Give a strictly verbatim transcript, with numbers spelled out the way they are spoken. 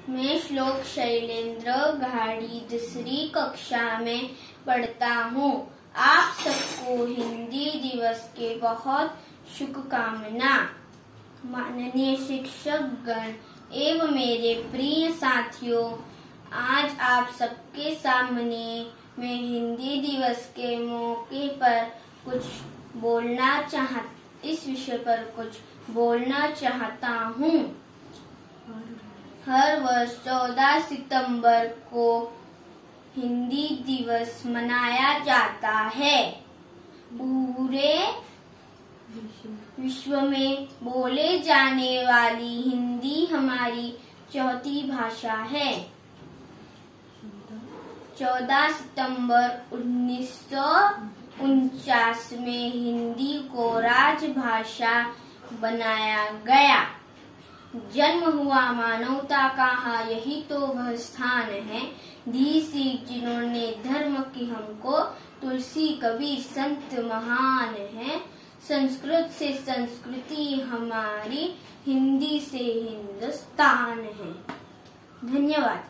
मैं श्लोक शैलेंद्र घाड़ी दूसरी कक्षा में पढ़ता हूँ। आप सबको हिंदी दिवस के बहुत शुभकामना। माननीय शिक्षक गण एवं मेरे प्रिय साथियों, आज आप सबके सामने मैं हिंदी दिवस के मौके पर कुछ बोलना चाह इस विषय पर कुछ बोलना चाहता हूँ। हर वर्ष चौदह सितंबर को हिंदी दिवस मनाया जाता है। पूरे विश्व में बोले जाने वाली हिंदी हमारी चौथी भाषा है। चौदह सितंबर उन्नीस सौ उनचास में हिंदी को राजभाषा बनाया गया। जन्म हुआ मानवता का, यही तो वह स्थान है। दी सीख जिन्होंने धर्म की हमको, तुलसी कबीर संत महान है। संस्कृत से संस्कृति हमारी, हिंदी से हिंदुस्तान है। धन्यवाद।